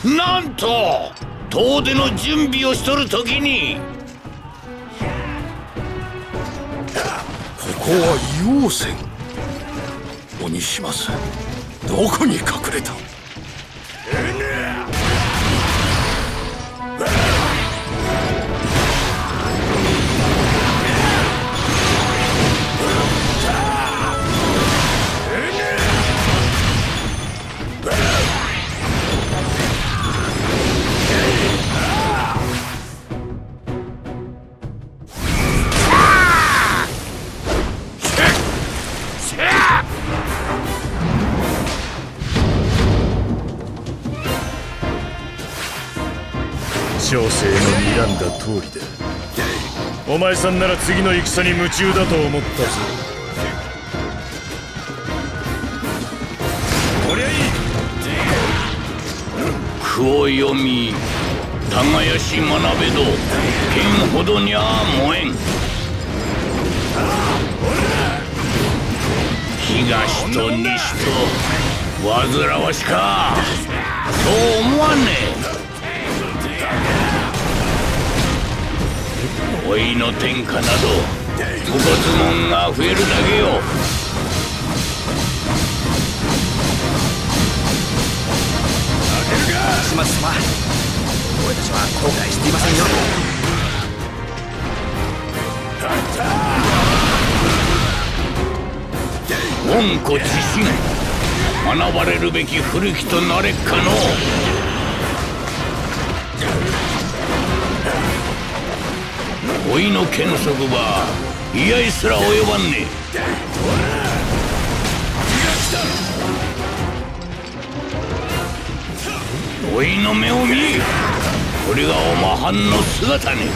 なんと遠出の準備をしとる時に。 ここは硫黄泉。鬼島津、どこに隠れた？ 小生の睨んだ通りだ。お前さんなら次の戦に夢中だと思ったぞ。こりゃいい。 句を読み耕し学べど剣ほどにゃ燃えん。東と西と煩わしかそう思わんねえ。老いの天下など無骨門が増えるだけよ。 島津様、俺たちは後悔していませんよ。 温故知新、学ばれるべき古きとなれっかの。老いの剣速は居合すら及ばんねえ。老いの目を見、これがおまはんの姿ね。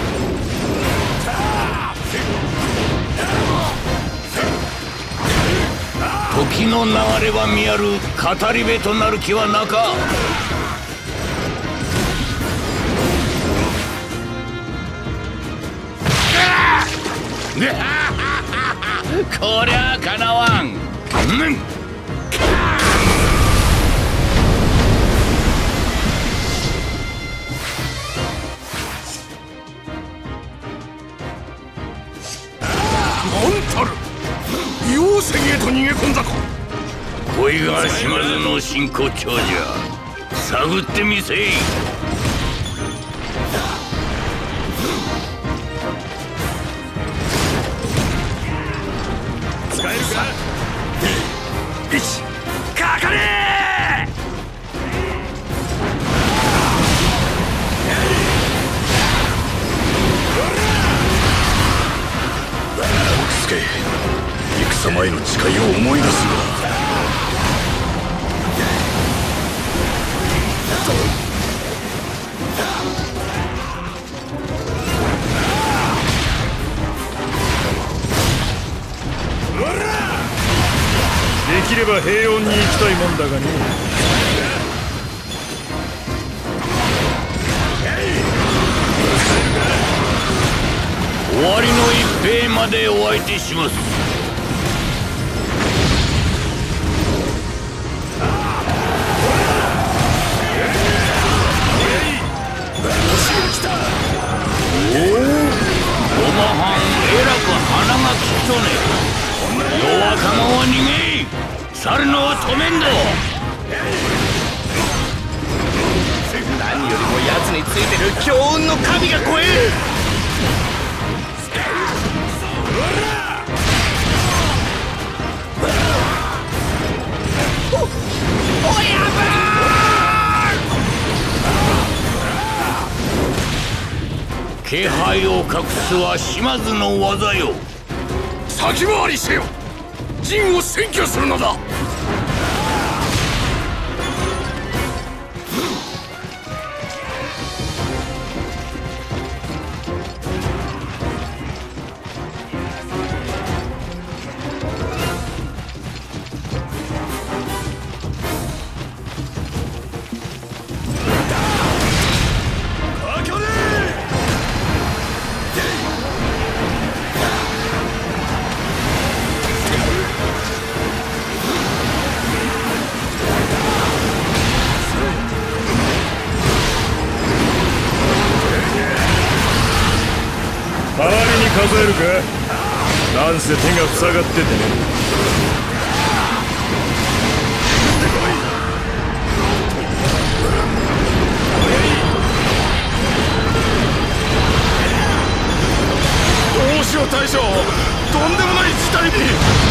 時の流れは見やる語り部となる気はなか。こりゃかなわん。 硫黄泉へと逃げ込んだか。 こいが島津の真骨頂じゃ。探ってみせい。 使えるか。1、かかれ奥助、戦前の誓いを思い出すのだ。 できれば平穏に行きたいもんだがね。 終わりの一兵までお相手します。おお、おまはんえらく鼻が利くとね。弱かまは逃げ、去るのは止めんど。 何よりも奴についてる強運の神が怖え。 気配を隠すは島津の技よ。 先回りせよ。陣を占拠するのだ。 数えるか。なんせ手が塞がっててね。 どうしよう大将、とんでもない事態に。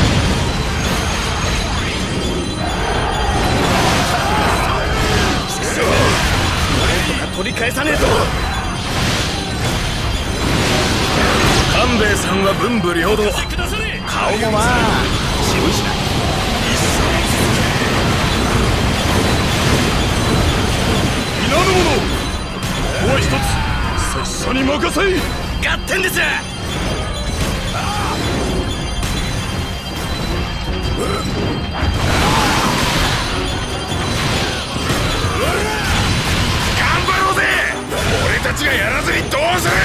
取り返さねえと。 官兵衛さんは文武両道、顔もまあ渋いしな。皆の者、ここは一つ拙者に任せい。 合点です。 頑張ろうぜ。俺たちがやらずにどうする。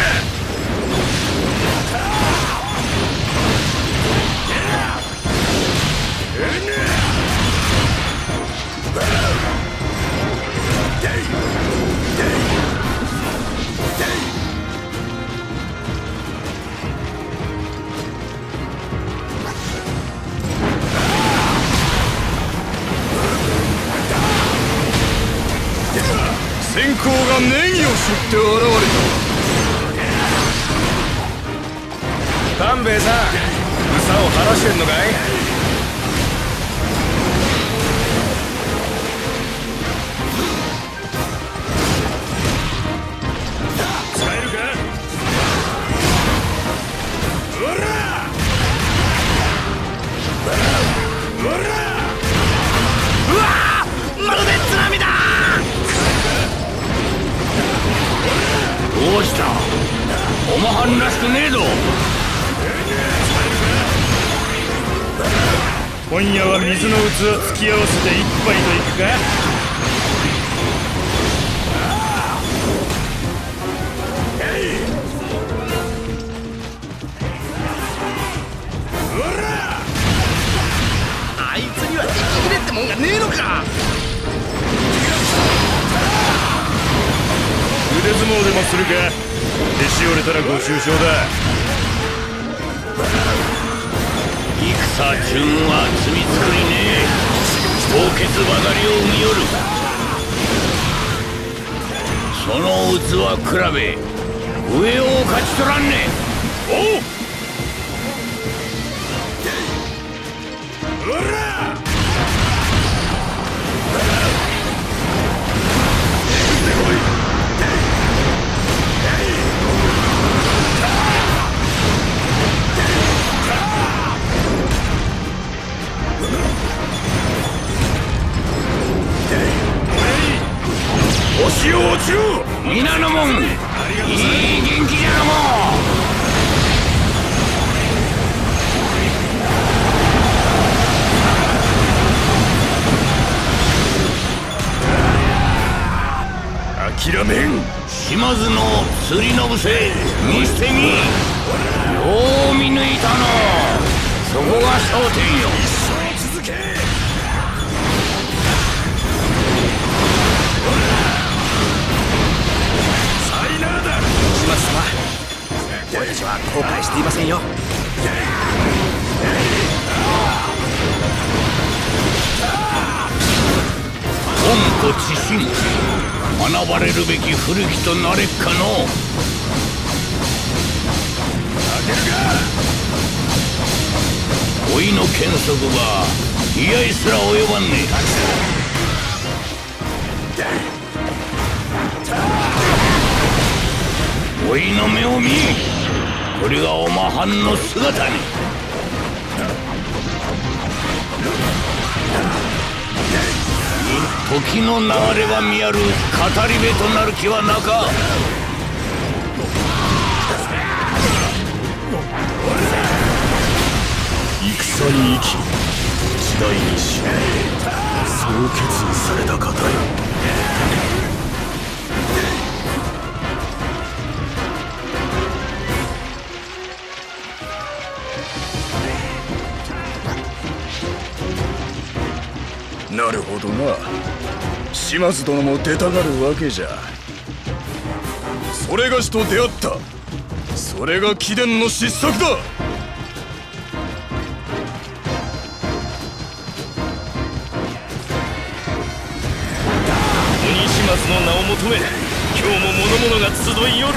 先行がネギを背負って現れた。官兵衛さん、草を晴らしてんのかい。使えるか。うらうら、 うわー、まるで津波だ。 どうした。おまはんらしくねえぞ。 今夜は水の器突き合わせて一杯といくか。 あいつには息切れってもんがねえのか。 腕相撲でもするか。弟子折れたらご愁傷だ。 戦順は罪作りねえ。凍結ばかりを生みよる。その器比べ上を勝ち取らんねえ。おう。 星を落ちろ。 皆のもん、いい元気じゃのも。 諦めん。 島津の釣りのぶせ見してみ。よう見抜いたの。そこが焦点よ。 一生続け。 島津様、俺たちは後悔していませんよ。 温故知新、学ばれるべき古きとなれっかの。老いの剣則は居合すら及ばんねえ。老いの目を見、これがおまはんの姿に。時の流れは見やる語り部となる気はなか。 戦に生き、時代に死ね、そう決意された方よ。なるほどな。島津殿も出たがるわけじゃ。それがしと出会ったそれが貴殿の失策だ。 鬼島津の名を求め、今日も諸々が集いよる。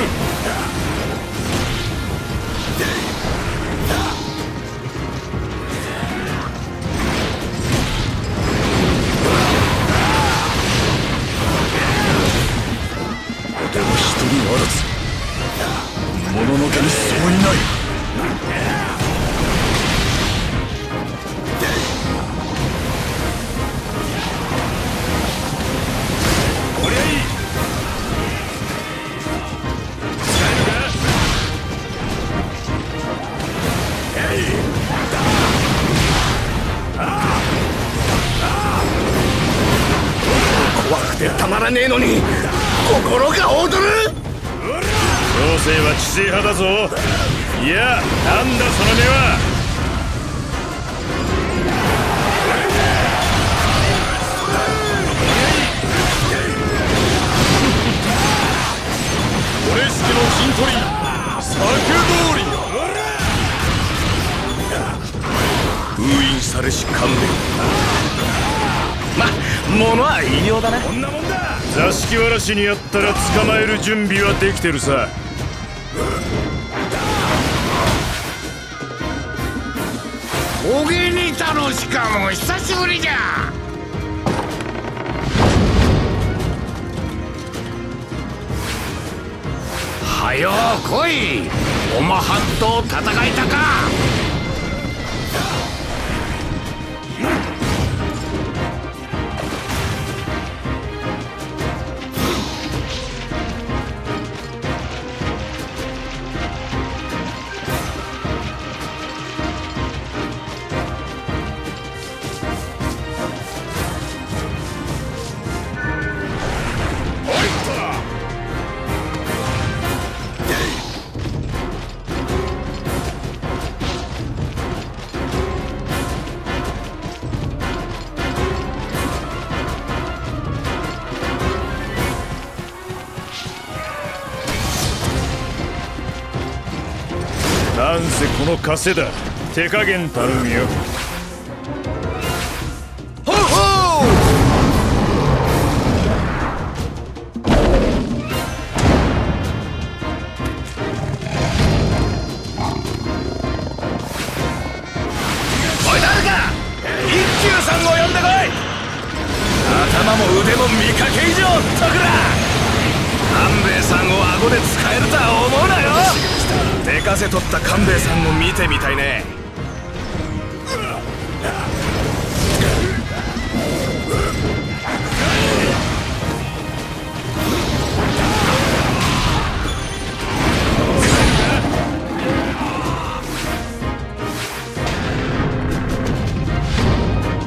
でも一人あらず、もののけにそういない。 こりゃいい。使えるか。 怖くてたまらねえのに心が躍る。 小生は知性派だぞ。いや、なんだその目は。俺式の陣取り策通り。 封印されし勘弁。 物は言いようだな。 こんなもんだ。座敷わらしにやったら捕まえる準備はできてるさ。 おげにたのしかも久しぶりじゃ。はよう来い。おまはんと戦いたか。 なんせこの加勢だ。手加減頼むよ。 ほうほう。おい誰か、一休さんを呼んでこい。頭も腕も見かけ以上得だ。勘兵衛さんを顎で使えるとは思うなよ。出風取った勘兵衛さんも見てみたいね。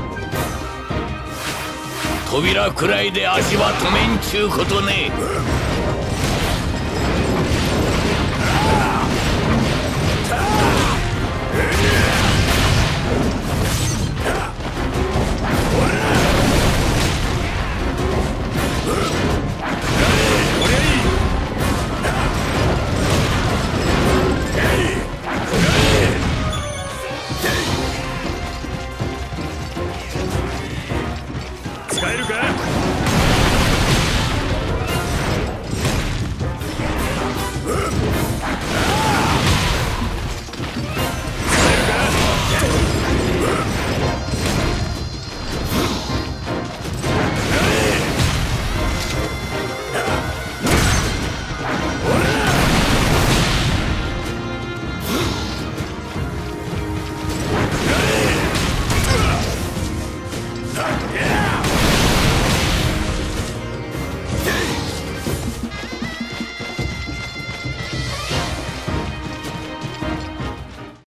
扉くらいで足は止めんちゅうことね。